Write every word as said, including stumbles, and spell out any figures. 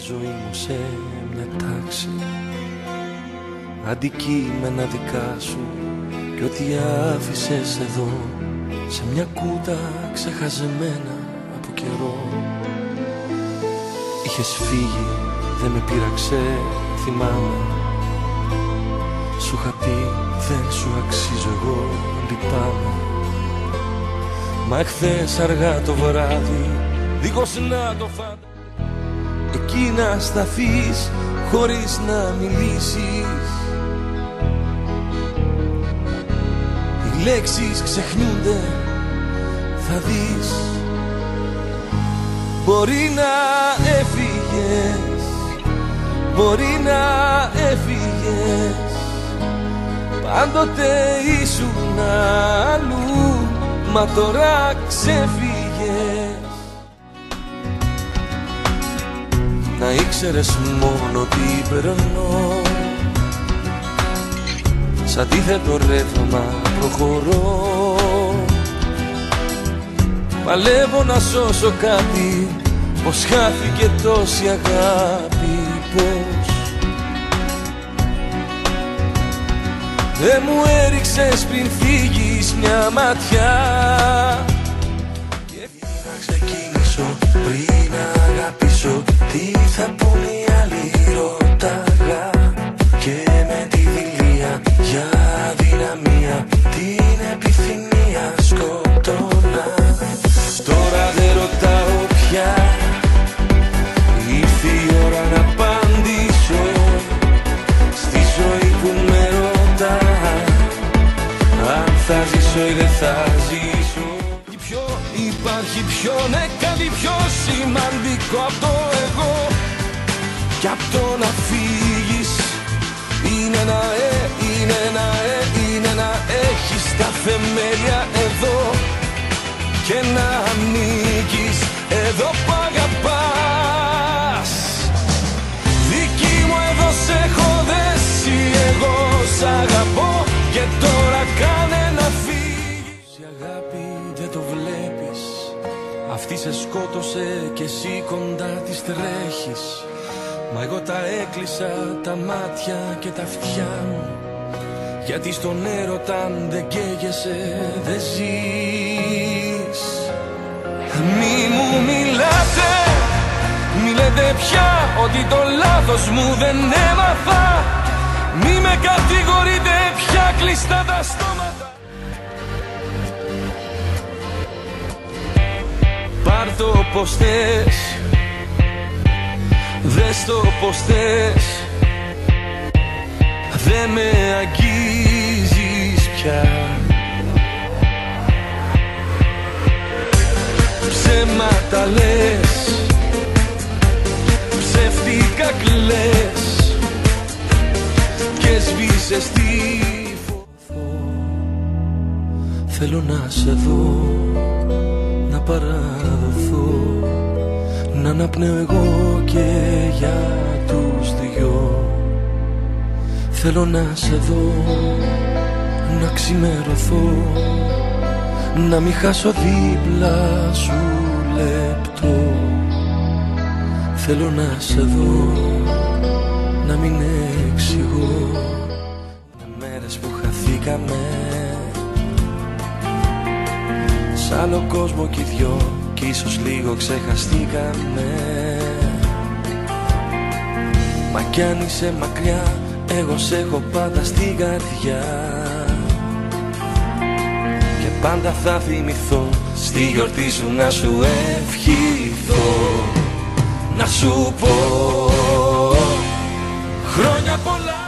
ζωή μου σε μια τάξη, αντικείμενα δικά σου κι ό,τι άφησες εδώ σε μια κούτα ξεχαζεμένα από καιρό. Είχες φύγει, δεν με πείραξε, θυμάμαι. Σου είχα πει δεν σου αξίζω εγώ, λυπάμαι. Μα εχθές αργά το βράδυ, δίχως να το φανταστείς, εκεί να σταθείς χωρίς να μιλήσεις. Οι λέξεις ξεχνιούνται, θα δεις. Μπορεί να έφυγες, μπορεί να έφυγες, πάντοτε ήσουν αλλού, μα τώρα ξέφυγες. Να ήξερες μόνο τι περνώ, σ' αντίθετο ρεύμα προχωρώ. Παλεύω να σώσω κάτι, πως χάθηκε τόση αγάπη, πως δεν μου έριξες πριν φύγεις μια ματιά. Και να ξεκινήσω πριν αγαπήσω, τι θα πουν οι άλλοι ρωτάγα. Και με τη δειλία για αδυναμία, την επιθυμία σκοτώνα. Τώρα δεν ρωτάω πια, ήρθε η ώρα να απαντήσω στη ζωή που με ρωτά, αν θα ζήσω ή δεν θα ζήσω. Ποιο υπάρχει πιο, ναι, κάτι πιο σημαντικό από το εγώ κι απ' το να φύγεις. Είναι ένα ε, είναι ένα ε, είναι να έχεις τα θεμέλια εδώ και να ανήκεις εδώ που αγαπάς. Δική μου εδώ σε έχω δέσει, εγώ σ' αγαπώ και τώρα κάνε να φύγεις. Η αγάπη δεν το βλέπεις, αυτή σε σκότωσε και εσύ κοντά της τρέχεις. Μα εγώ τα έκλεισα τα μάτια και τα αυτιά μου, γιατί στον έρωτα αν δεν καίγεσαι δεν ζεις. Μη μου μιλάτε, μη λέτε πια ότι το λάθος μου δεν έμαθα. Μη με κατηγορείτε πια, κλειστά τα στόματα. Πάρ' το πως θες, δες το πως θες, δε με αγγίζεις πια. Ψέματα λες, ψεύτικα κλαις και σβήσες τη φωτό. Θέλω να σε δω, να παραδοθώ, να αναπνέω εγώ και για τους δυο. Θέλω να σε δω, να ξημερωθώ, να μην χάσω δίπλα σου λεπτό. Θέλω να σε δω, να μην εξηγώ μέρες που χαθήκαμε σ' άλλο κόσμο κι οι δυο, κι ίσως λίγο ξεχαστήκαμε. Μα κι αν είσαι μακριά, εγώ σ' έχω πάντα στην καρδιά και πάντα θα θυμηθώ στη γιορτή σου να σου ευχηθώ, να σου πω χρόνια πολλά.